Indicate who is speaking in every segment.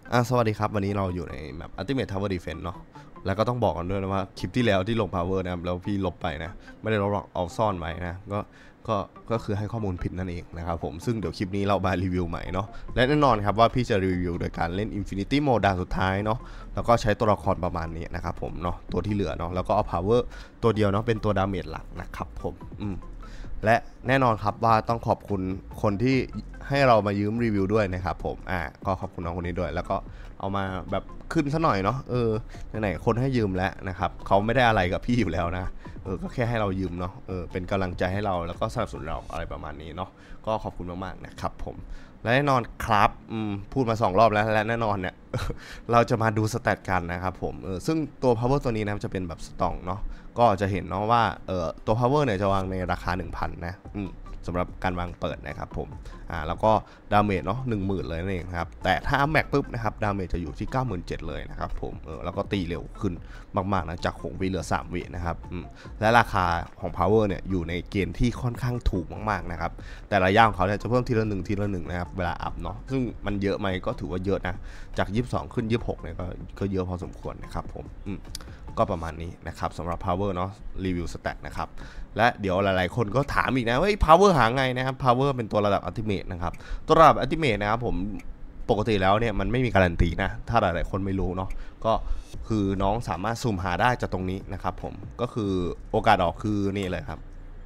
Speaker 1: สวัสดีครับวันนี้เราอยู่ในแมป Ultimate Tower Defense เนาะแล้วก็ต้องบอกกันด้วยนะว่าคลิปที่แล้วที่ลง Power นะครับแล้วพี่ลบไปนะไม่ได้ลบหรอกเอาซ่อนไว้นะก็ก็คือให้ข้อมูลผิดนั่นเองนะครับผมซึ่งเดี๋ยวคลิปนี้เรามารีวิวใหม่เนาะและแน่นอนครับว่าพี่จะรีวิวโดยการเล่น Infinity Mode ด่านสุดท้ายเนาะแล้วก็ใช้ตัวละครประมาณนี้นะครับผมเนาะตัวที่เหลือเนาะแล้วก็เอา Power ตัวเดียวเนาะเป็นตัวดาเมจหลักนะครับผมและแน่นอนครับว่าต้องขอบคุณคนที่ให้เรามายืมรีวิวด้วยนะครับผมก็ขอบคุณน้องคนนี้ด้วยแล้วก็เอามาแบบขึ้นซะหน่อยเนาะไหนๆคนให้ยืมแล้วนะครับเขาไม่ได้อะไรกับพี่อยู่แล้วนะก็แค่ให้เรายืมเนาะเป็นกำลังใจให้เราแล้วก็สนับสนุนเราอะไรประมาณนี้เนาะก็ขอบคุณมากๆนะครับผมและแน่นอนครับพูดมา2 รอบแล้วและแน่นอนเนี่ย เราจะมาดูสแตทกันนะครับผมซึ่งตัว power ตัวนี้นะจะเป็นแบบสตองเนาะก็จะเห็นเนาะว่าตัว power เนี่ยจะวางในราคา 1,000 นะสำหรับการวางเปิดนะครับผมแล้วก็ดาเมจเนาะ 10,000 เลยนั่นเองครับแต่ถ้าอัพแม็กปุ๊บนะครับดาเมจจะอยู่ที่ 97,000 เลยนะครับผมแล้วก็ตีเร็วขึ้นมากๆนะจาก6 วิเหลือ3 วินะครับและราคาของ power เนี่ยอยู่ในเกณฑ์ที่ค่อนข้างถูกมากๆนะครับแต่ระยะของเขาเนี่ยจะเพิ่มทีละ1นะครับเวลาอัพเนาะซึ่งมันเยอะไหมก็ถือว่าเยอะนะจาก22ขึ้น26เนี่ยก็เยอะพอสมควรนะครับผมก็ประมาณนี้นะครับสำหรับ power เนาะรีวิวสแต็กนะครับและเดี๋ยวหลายๆคนก็ถามอีกนะว่า power หาไงนะครับ power เป็นตัวระดับ ultimate นะครับตัวระดับ ultimate นะครับผมปกติแล้วเนี่ยมันไม่มีการันตีนะถ้าหลายๆคนไม่รู้เนาะก็คือน้องสามารถซูมหาได้จากตรงนี้นะครับผมก็คือโอกาสออกคือนี่เลยครับ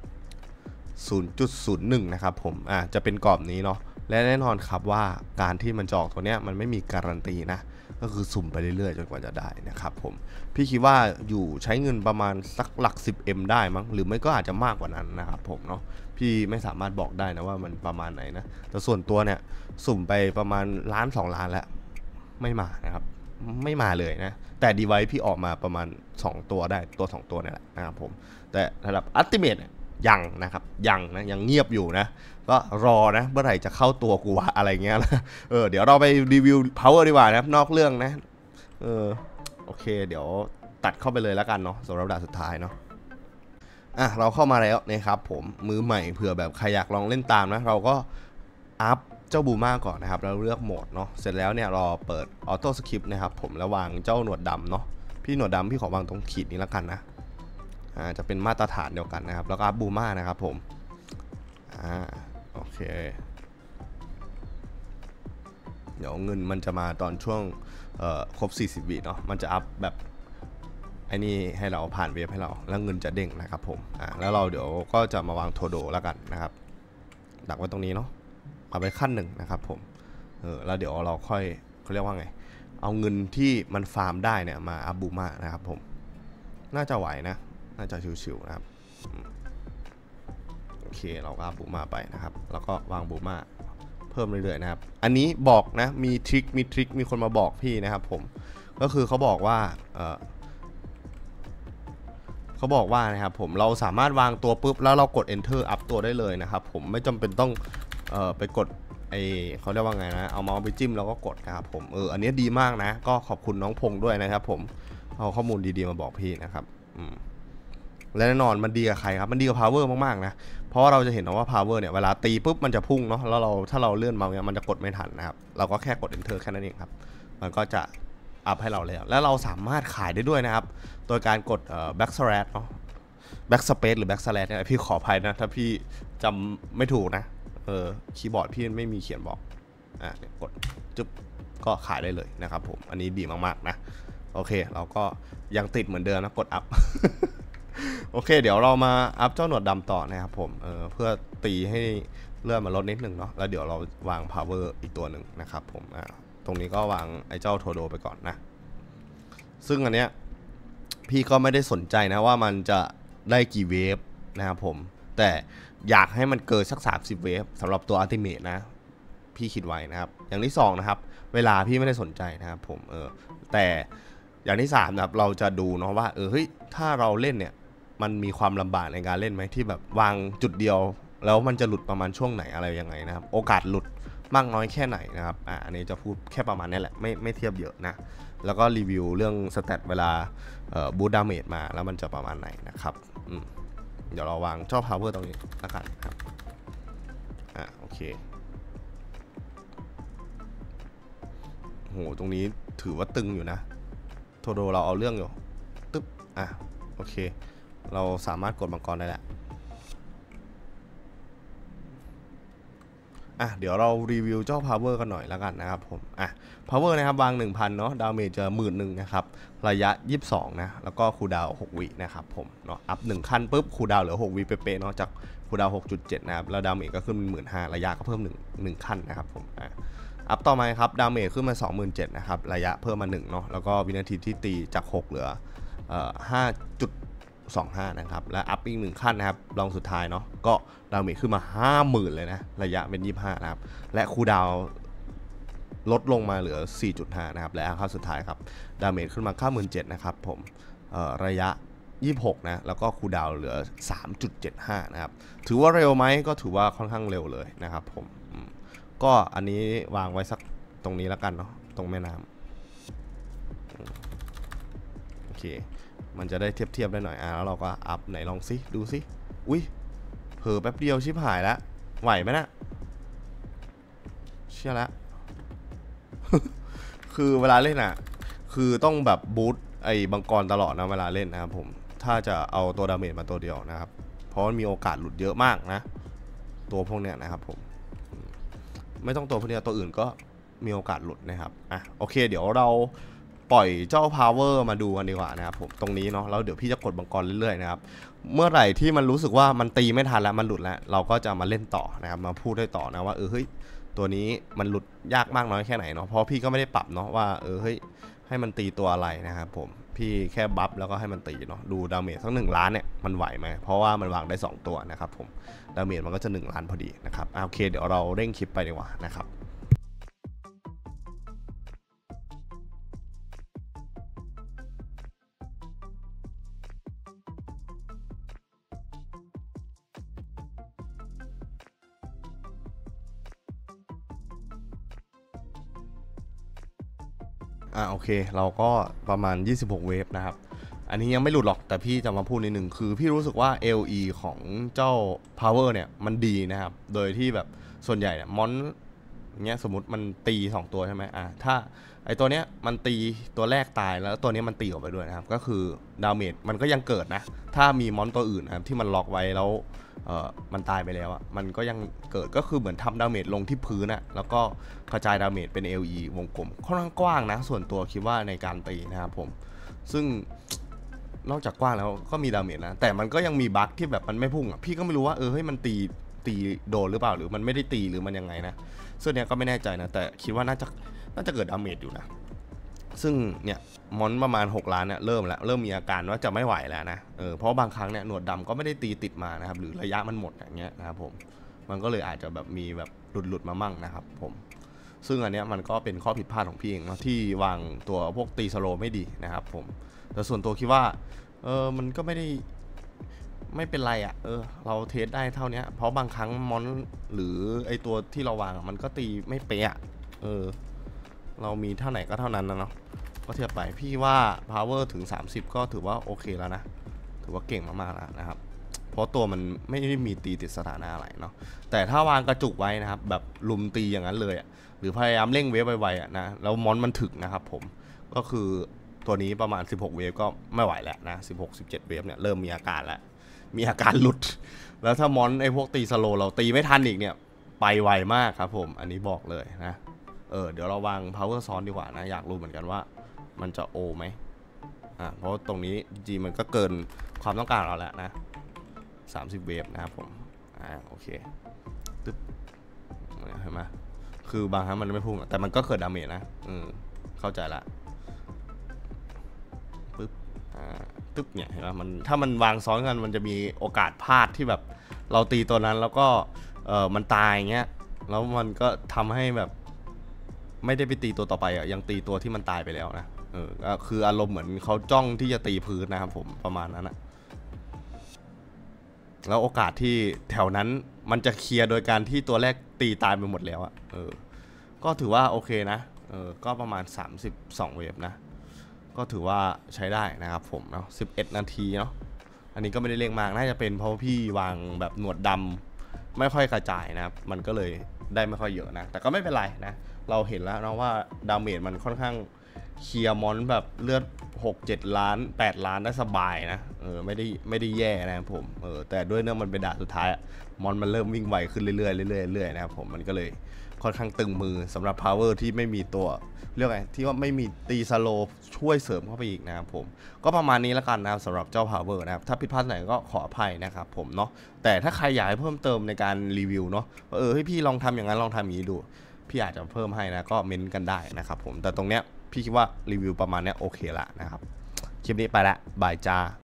Speaker 1: 0.01 นะครับผมจะเป็นกรอบนี้เนาะและแน่นอนครับว่าการที่มันจะออกตัวเนี้ยมันไม่มีการันตีนะก็คือสุ่มไปเรื่อยๆจนกว่าจะได้นะครับผมพี่คิดว่าอยู่ใช้เงินประมาณสักหลัก 10M ได้มั้งหรือไม่ก็อาจจะมากกว่านั้นนะครับผมเนาะพี่ไม่สามารถบอกได้นะว่ามันประมาณไหนนะแต่ส่วนตัวเนี่ยสุ่มไปประมาณ1 ล้าน 2 ล้านแล้วไม่มานะครับไม่มาเลยนะแต่ดีไวซ์พี่ออกมาประมาณ2 ตัวได้ตัว2 ตัวนี่แหละนะครับผมแต่ระดับอัลติเมทยังนะครับยังเงียบอยู่นะก็รอนะเมื่อไหร่จะเข้าตัวกูวะอะไรเงี้ยนะเดี๋ยวเราไปรีวิว power ดีกว่านะครับนอกเรื่องนะโอเคเดี๋ยวตัดเข้าไปเลยแล้วกันเนาะสำหรับด่านสุดท้ายเนาะเราเข้ามาแล้วนะครับผมมือใหม่เผื่อแบบใครอยากลองเล่นตามนะเราก็อัพเจ้าบูม่าก่อนนะครับแล้วเลือกโหมดเนาะเสร็จแล้วเนี่ยรอเปิดออโต้สคริปต์นะครับผมแล้ววางเจ้าหนวดดำเนาะพี่หนวดดำพี่ขอวางตรงขีดนี้แล้วกันนะจะเป็นมาตรฐานเดียวกันนะครับแล้วก็บูม่านะครับผมโอเคเดี๋ยวเงินมันจะมาตอนช่วงครบ40 วิเนาะมันจะอัพแบบไอ้นี่ให้เราผ่านเวฟให้เราแล้วเงินจะเด้งนะครับผมแล้วเราเดี๋ยวก็จะมาวางโทโดแล้วกันนะครับดักไว้ตรงนี้เนาะเอาไปขั้น1นะครับผมแล้วเดี๋ยวเราค่อยเขาเรียกว่าไงเอาเงินที่มันฟาร์มได้เนี่ยมาอัพบูม่านะครับผมน่าจะไหวนะน่าจะชิวๆนะครับโอเคเราก็อัพบูม่าไปนะครับแล้วก็วางบูม่าเพิ่มเรื่อยๆนะครับอันนี้บอกนะมีทริคมีคนมาบอกพี่นะครับผมก็คือเขาบอกว่านะครับผมเราสามารถวางตัวปุ๊บแล้วเรากด enter อัพตัวได้เลยนะครับผมไม่จำเป็นต้องไปกดเขาเรียกว่าไงนะเอาเมาส์ไปจิ้มแล้วก็กดนะครับผมอันนี้ดีมากนะก็ขอบคุณน้องพงด้วยนะครับผมเอาข้อมูลดีๆมาบอกพี่นะครับและแน่นอนมันดีกับใครครับมันดีกับ power มากๆนะเพราะว่าเราจะเห็นว่า power เนี่ยเวลาตีปุ๊บมันจะพุ่งเนาะแล้วถ้าเราเลื่อนเมาส์เนี่ยมันจะกดไม่ทันนะครับเราก็แค่กด enter แค่นั้นเองครับมันก็จะอัพให้เราแล้วเราสามารถขายได้ด้วยนะครับโดยการกดback slash เนาะback space หรือ back slash เนี่ยพี่ขออภัยนะถ้าพี่จำไม่ถูกนะคีย์บอร์ดพี่ไม่มีเขียนบอกกดจุ๊บก็ขายได้เลยนะครับผมอันนี้ดีมากๆนะโอเคเราก็ยังติดเหมือนเดิมนะกดอัพ โอเคเดี๋ยวเรามาอัพเจ้าหนวดดำต่อนะครับผมเพื่อตีให้เลื่อนมาลดนิดนึงเนาะแล้วเดี๋ยวเราวาง power อีกตัวหนึ่งนะครับผมตรงนี้ก็วางไอ้เจ้าโทโดไปก่อนนะซึ่งอันเนี้ยพี่ก็ไม่ได้สนใจนะว่ามันจะได้กี่เวฟนะครับผมแต่อยากให้มันเกินสัก30 เวฟสำหรับตัวอัลติเมทนะพี่คิดไว้นะครับอย่างที่2นะครับเวลาพี่ไม่ได้สนใจนะครับผมแต่อย่างที่3นะครับเราจะดูเนาะว่าเฮ้ยถ้าเราเล่นเนี่ยมันมีความลำบากในการเล่นไหมที่แบบวางจุดเดียวแล้วมันจะหลุดประมาณช่วงไหนอะไรยังไงนะครับโอกาสหลุดมากน้อยแค่ไหนนะครับอันนี้จะพูดแค่ประมาณนี้แหละไม่เทียบเยอะนะแล้วก็รีวิวเรื่องสแตทเวลาบูทดาเมจมาแล้วมันจะประมาณไหนนะครับเดี๋ยวเราวางเจ้า power ตรงนี้แล้วกันครับโอเคโหตรงนี้ถือว่าตึงอยู่นะโทโดเราเอาเรื่องอยู่ตึ๊บโอเคเราสามารถกดมังกรได้แหละเดี๋ยวเรารีวิวเจ้า power กันหน่อยแล้วกันนะครับผมpower นะครับวาง 1,000 เนาะดาเมจจะ11,000นะครับระยะ22นะแล้วก็คูลดาวน์6วินะครับผมเนาะอัพ1ขั้นปุ๊บคูลดาวน์เหลือ6วิเป๊ะๆเนาะจากคูลดาวน์ 6.7 นะครับแล้วดาเมจก็ขึ้น 15,000 ระยะก็เพิ่ม1ขั้นนะครับผมอัพต่อมาครับดาเมจขึ้นมา 27,000 นะครับระยะเพิ่มมา1เนาะแล้วก็วินาทีที่ตีจาก6เหลือ5.25 นะครับและอัพอีก1ขั้นนะครับลองสุดท้ายเนาะก็ดาเมจขึ้นมา 50,000 เลยนะระยะเป็น25นะครับและคูลดาวน์ลดลงมาเหลือ 4.5 นะครับและขั้นสุดท้ายครับดาเมจขึ้นมา 97,000 นะครับผมระยะ26นะแล้วก็คูลดาวน์เหลือ 3.75 นะครับถือว่าเร็วไหมก็ถือว่าค่อนข้างเร็วเลยนะครับผมก็อันนี้วางไว้สักตรงนี้แล้วกันเนาะตรงแม่น้ำโอเคมันจะได้เทียบได้หน่อยแล้วเราก็อัพไหนลองซิดูซิอุ้ยเผลอแป๊บเดียวชิบหายแล้วไหวไหมนะเชื่อแล้ว คือเวลาเล่นคือต้องแบบบูทไอ้บังกรตลอดนะเวลาเล่นนะครับผมถ้าจะเอาตัวดาเมจมาตัวเดียวนะครับเพราะมันมีโอกาสหลุดเยอะมากนะตัวพวกเนี้ยนะครับผมไม่ต้องตัวพวกนี้ตัวอื่นก็มีโอกาสหลุดนะครับโอเคเดี๋ยวเราปล่อยเจ้า power มาดูกันดีกว่านะครับผมตรงนี้เนาะแล้วเดี๋ยวพี่จะกดบังกรเรื่อยๆนะครับเมื่อไหร่ที่มันรู้สึกว่ามันตีไม่ทันแล้วมันหลุดแล้วเราก็จะมาเล่นต่อนะครับมาพูดได้ต่อนะว่าเฮ้ยตัวนี้มันหลุดยากมากน้อยแค่ไหนเนาะเพราะพี่ก็ไม่ได้ปรับเนาะว่าเฮ้ยให้มันตีตัวอะไรนะครับผมพี่แค่บัฟแล้วก็ให้มันตีเนาะดูดาเมจสัก1 ล้านเนี่ยมันไหวไหมเพราะว่ามันวางได้2ตัวนะครับผมดาเมจมันก็จะ1 ล้านพอดีนะครับโอเคเดี๋ยวเราเร่งคลิปไปดีกว่านะครับโอเคเราก็ประมาณ26เวฟนะครับอันนี้ยังไม่หลุดหรอกแต่พี่จะมาพูดนิดนึงคือพี่รู้สึกว่า LE ของเจ้า power เนี่ยมันดีนะครับโดยที่แบบส่วนใหญ่เนี่ยมอนเงี้ยสมมติมันตี2ตัวใช่ไหมถ้าไอตัวเนี้ยมันตีตัวแรกตายแล้วตัวนี้มันตีออกไปด้วยนะครับก็คือดาเมจมันก็ยังเกิดนะถ้ามีมอนตัวอื่นนะครับที่มันล็อกไว้แล้วมันตายไปแล้วมันก็ยังเกิดก็คือเหมือนทำดาเมจลงที่พื้นแล้วก็กระจายดาเมจเป็น LE วงกลมค่อนข้างกว้างนะส่วนตัวคิดว่าในการตีนะครับผมซึ่งนอกจากกว้างแล้วก็มีดาเมจนะแต่มันก็ยังมีบั๊กที่แบบมันไม่พุ่งพี่ก็ไม่รู้ว่าเฮ้ยมันตีโดนหรือเปล่าหรือมันไม่ได้ตีหรือมันยังไงนะซึ่งเนี้ยก็ไม่แน่ใจนะแต่คิดว่าน่าจะเกิดดาเมจอยู่นะซึ่งเนี่ยมอนประมาณ6 ล้านเนี่ยเริ่มมีอาการว่าจะไม่ไหวแล้วนะเพราะบางครั้งเนี่ยหนวดดำก็ไม่ได้ตีติดมานะครับหรือระยะมันหมดอย่างเงี้ยนะครับผมมันก็เลยอาจจะแบบมีแบบหลุดมามั่งนะครับผมซึ่งอันเนี้ยมันก็เป็นข้อผิดพลาดของพี่เองนะที่วางตัวพวกตีสโลไม่ดีนะครับผมแต่ส่วนตัวคิดว่ามันก็ไม่เป็นไรเราเทสได้เท่านี้เพราะบางครั้งมอนหรือไอตัวที่เราวางมันก็ตีไม่เป๊ะเรามีเท่าไหนก็เท่านั้นนะเนาะก็เทียบไปพี่ว่า power ถึง30ก็ถือว่าโอเคแล้วนะถือว่าเก่งมากๆแล้วนะครับเพราะตัวมันไม่ได้มีตีติดสถานะอะไรเนาะแต่ถ้าวางกระจุกไว้นะครับแบบลุมตีอย่างนั้นเลยหรือพยายามเร่งเวฟไวๆนะแล้วมอนมันถึกนะครับผมก็คือตัวนี้ประมาณ16เวฟก็ไม่ไหวแล้วนะ16-17เวฟเนี่ยเริ่มมีอาการแล้วมีอาการหลุดแล้วถ้ามอนไอพวกตีสโลเราตีไม่ทันอีกเนี่ยไปไวมากครับผมอันนี้บอกเลยนะเดี๋ยวเราวาง power ซ้อนดีกว่านะอยากรู้เหมือนกันว่ามันจะโอไหมเพราะตรงนี้จริงมันก็เกินความต้องการเราแล้วนะ30เวฟนะครับผมโอเคตึ๊บเห็นไหมคือบางครั้งมันไม่พุ่งแต่มันก็เกิดดาเมจนะเข้าใจละปึ๊บตึ๊บเนี่ยเห็นไหมมันถ้ามันวางซ้อนกันมันจะมีโอกาสพลาดที่แบบเราตีตัวนั้นแล้วก็มันตายอย่างเงี้ยแล้วมันก็ทำให้แบบไม่ได้ไปตีตัวต่อไปยังตีตัวที่มันตายไปแล้วนะคืออารมณ์เหมือนเขาจ้องที่จะตีพื้นนะครับผมประมาณนั้นแล้วโอกาสที่แถวนั้นมันจะเคลียร์โดยการที่ตัวแรกตีตายไปหมดแล้วก็ถือว่าโอเคนะก็ประมาณ32เวฟนะก็ถือว่าใช้ได้นะครับผมเนาะ11 นาทีเนาะอันนี้ก็ไม่ได้เร่งมากน่าจะเป็นเพราะพี่วางแบบหนวดดำไม่ค่อยกระจายนะครับมันก็เลยได้ไม่ค่อยเยอะนะแต่ก็ไม่เป็นไรนะเราเห็นแล้วนะว่าดาเมจมันค่อนข้างเคลียร์มอนแบบเลือด6-7 ล้าน8 ล้านได้สบายนะไม่ได้แย่นะครับผมแต่ด้วยเนื่องมันเป็นด่านสุดท้ายมอนมันเริ่มวิ่งไวขึ้นเรื่อยๆเรื่อยๆนะครับผมมันก็เลยค่อนข้างตึงมือสำหรับ power ที่ไม่มีตัวเรียกไงที่ว่าไม่มีตีสโลช่วยเสริมเข้าไปอีกนะครับผมก็ประมาณนี้แล้วกันนะครับสำหรับเจ้า power นะครับถ้าผิดพลาดไหนก็ขออภัยนะครับผมเนาะแต่ถ้าใครอยากให้เพิ่มเติมในการรีวิวเนาะให้พี่ลองทำอย่างนั้นลองทำอย่างนี้ดูพี่อาจจะเพิ่มให้นะก็เม้นกันได้นะครับผมแต่ตรงเนี้ยพี่คิดว่ารีวิวประมาณเนี้ยโอเคละนะครับคลิปนี้ไปละบายจ้า